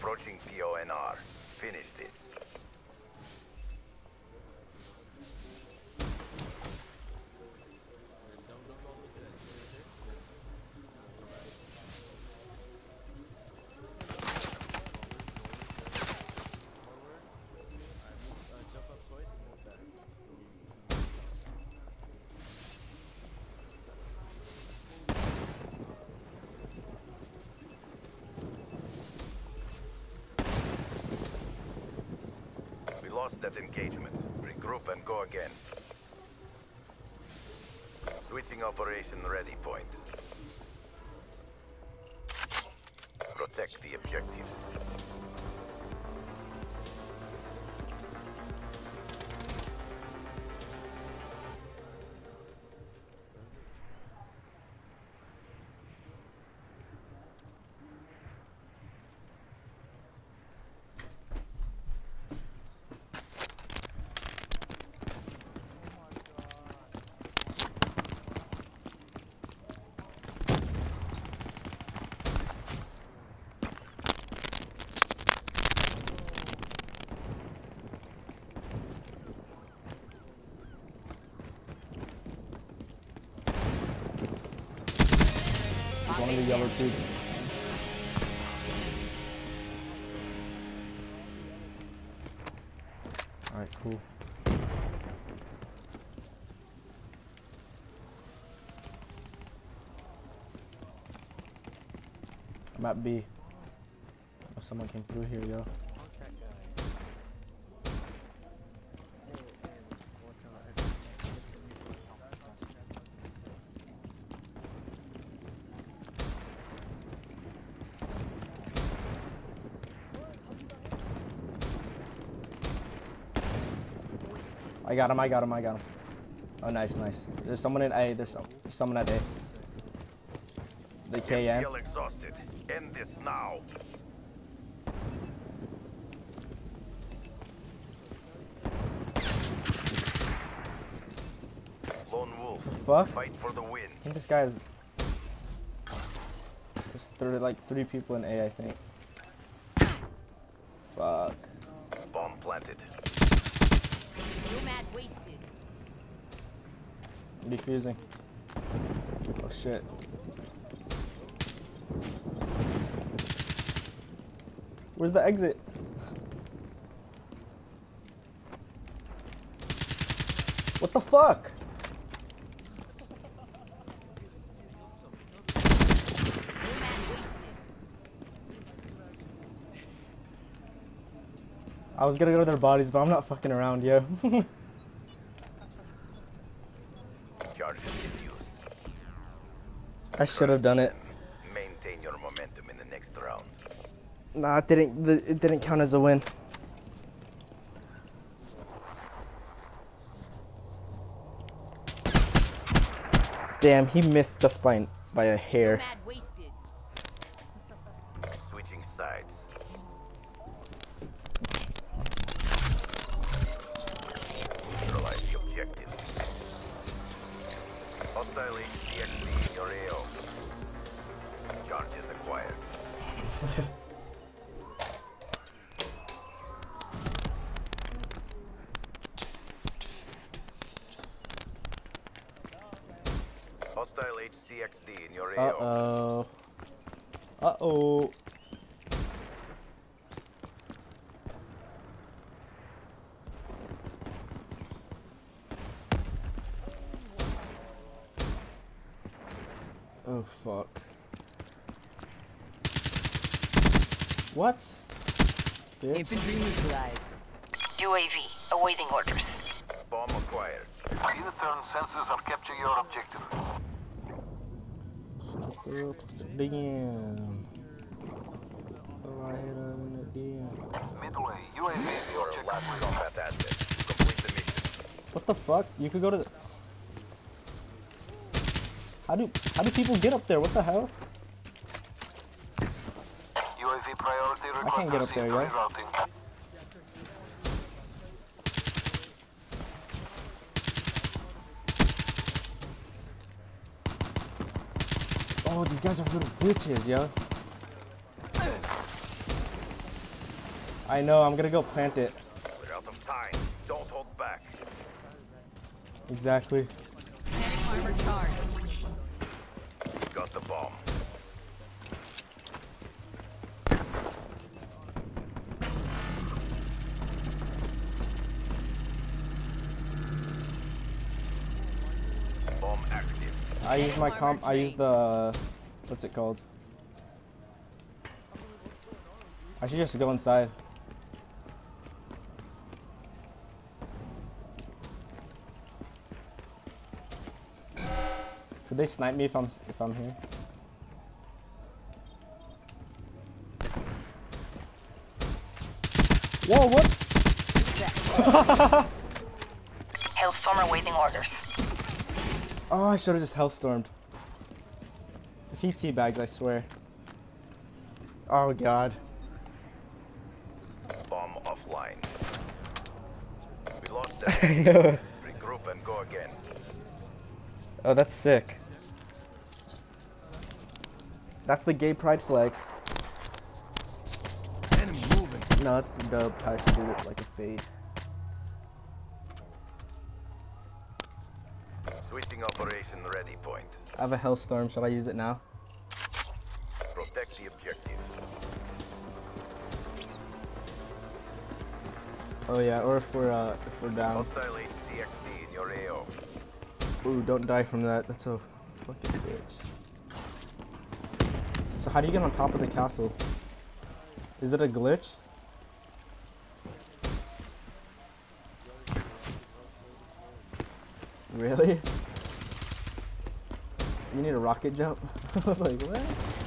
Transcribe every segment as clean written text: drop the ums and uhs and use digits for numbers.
Approaching PONR. Finish this. Lost that engagement. Regroup and go again. Switching operation ready point. Protect the objectives. One of the yellow tube. Alright, cool. I'm at B. Oh, someone came through here, yo. I got him. Oh, nice. There's someone in A. There's someone at A. The KM. Feel exhausted. End this now. Lone Wolf. Fuck. Fight for the win. I think this guy is. There's like 3 people in A, I think. Fuck. Bomb planted. Nomad wasted. Defusing. Oh shit. Where's the exit? What the fuck? I was gonna go to their bodies, but I'm not fucking around, yo. Charges diffused. I should have done it. Maintain your momentum in the next round. Nah, it didn't count as a win. Damn, he missed just by a hair. Nomad wasted. Switching sides. Neutralize the objectives. Hostile HCXD in your AO. Charges acquired. Hostile HCXD in your AO. Uh-oh. Oh, fuck. What? Bitch. Infantry neutralized. UAV awaiting orders. Bomb acquired. Return sensors are capture your objective. Damn. Oh, I hit him in the DM. Midway, UAV Your objective. last combat asset. Complete the mission. What the fuck? You could go to the... How do people get up there? What the hell? UAV priority request can't get up there, received. yo. Rerouting. Oh, these guys are little bitches, yo. I know, I'm gonna go plant it. We're out of time. Don't hold back. Exactly. Panic armor charge. Got the bomb. Bomb active. I use my I use the, what's it called? I should just go inside. Could they snipe me if I'm here? Whoa, what? Hellstorm awaiting orders. Oh, I should have just hellstormed. If he teabags, I swear. Oh god. Bomb offline. We lost I that. know. Regroup and go again. Oh, that's sick. That's the gay pride flag. Enemy moving. No, it's dope. I should do it like a fade. Switching operation ready point. I have a hellstorm. Should I use it now? Protect the objective. Oh yeah, or if we're down. Hostile HCXD in your AO. Ooh, don't die from that. That's a fucking bitch. So how do you get on top of the castle? Is it a glitch? Really? You need a rocket jump? I was like, what?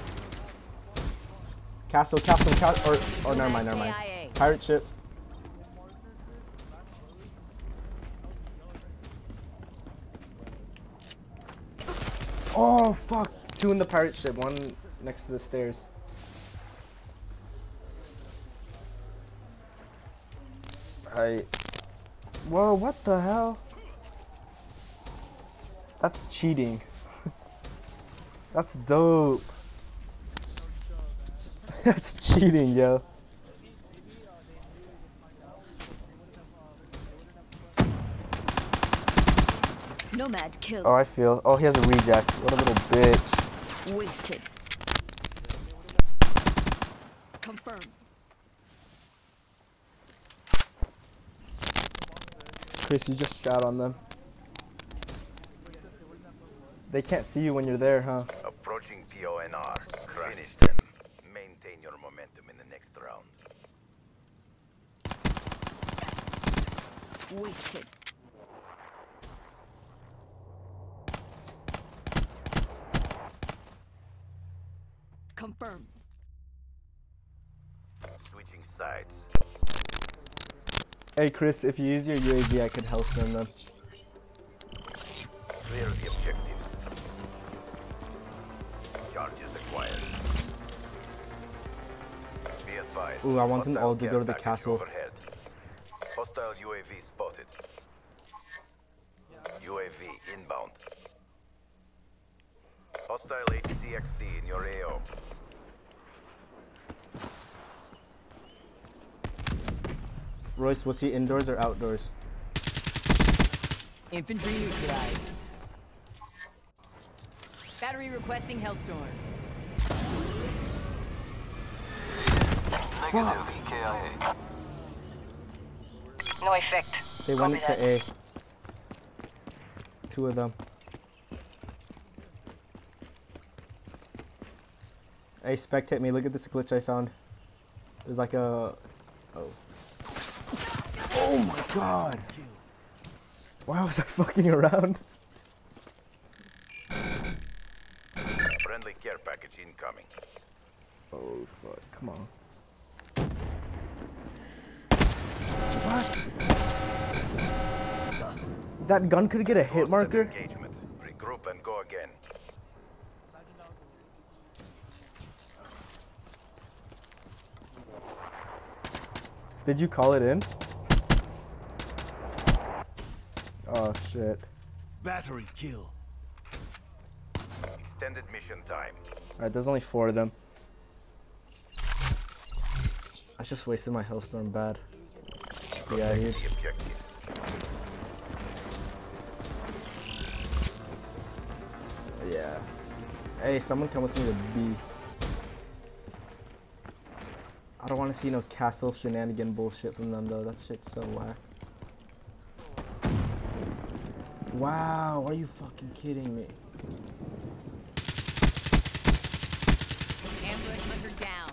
Castle, or never mind. KIA. Pirate ship. Oh fuck! Two in the pirate ship, one next to the stairs. Whoa, what the hell? That's cheating. That's dope. That's cheating, yo. Nomad kill. Oh, I feel. Oh, he has a reject. What a little bitch. Wasted. Confirm. Chris, you just sat on them. They can't see you when you're there, huh? Approaching PONR. Finish them. Maintain your momentum in the next round. Wasted. Confirm. Switching sides. Hey, Chris, if you use your UAV, I could hellstorm them. Clear the objectives. Charges acquired. Be advised. Ooh, I want them hostile all to care go to the package castle. Overhead. Hostile UAV spotted. UAV inbound. Hostile HCXD in your AO. Royce, was he indoors or outdoors? Infantry neutralized. Battery requesting Hellstorm. Negative, KIA. No effect. They went Copy into that. A. Two of them. Hey, spectate me. Look at this glitch I found. There's like a... Oh. Oh my god! Why was I fucking around? Friendly care package incoming. Oh fuck, come on. What? That gun could get a hit Hostile marker? Engagement. Regroup and go again. Did you call it in? Oh shit. Battery kill. Extended mission time. Alright, there's only 4 of them. I just wasted my Hellstorm bad. Yeah, Protect he. the objectives. Yeah. Hey, someone come with me to B. I don't want to see no castle shenanigan bullshit from them though. That shit's so whack. Wow, are you fucking kidding me? Ambush hunter down.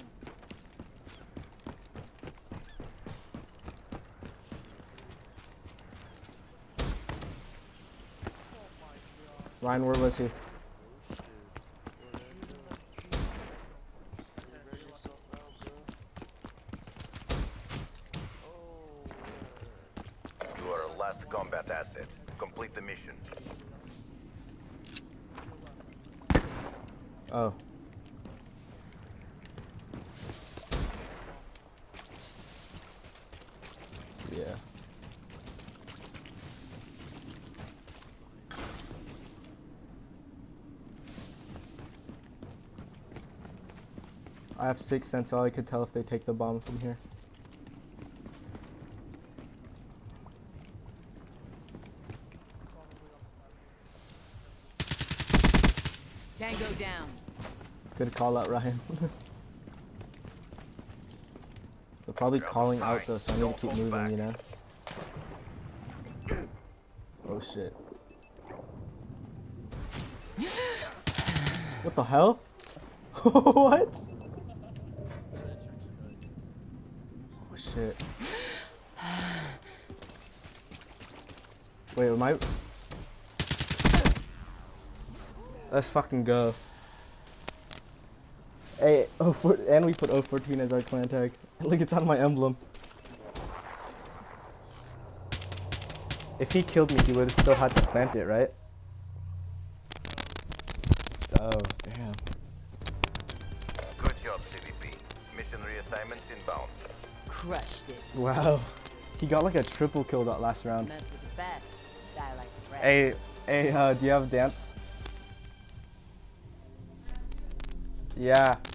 Ryan, where was he? You are our last combat asset. Complete the mission. Oh. Yeah. I have 6 cents, so I could tell if they take the bomb from here. Tango down. Good call out, Ryan. They're probably Grab the calling out fine. though, so I need Don't to keep hold moving, back. you know? Oh shit. What the hell? What? Oh shit. Wait, am I? Let's fucking go. Hey, and we put 014 as our clan tag. Look, it's on my emblem. If he killed me, he would have still had to plant it, right? Oh, damn. Good job, CVP. Mission reassignments inbound. Crushed it. Wow. He got like a triple kill that last round. Mess with the best. Die like the rest. Hey, do you have dance? Yeah.